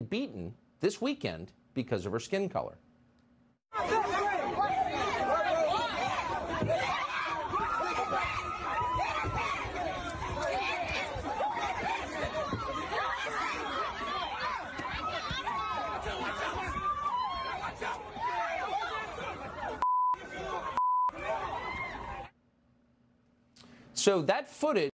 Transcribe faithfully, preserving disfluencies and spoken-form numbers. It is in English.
beaten this weekend because of her skin color. So that footage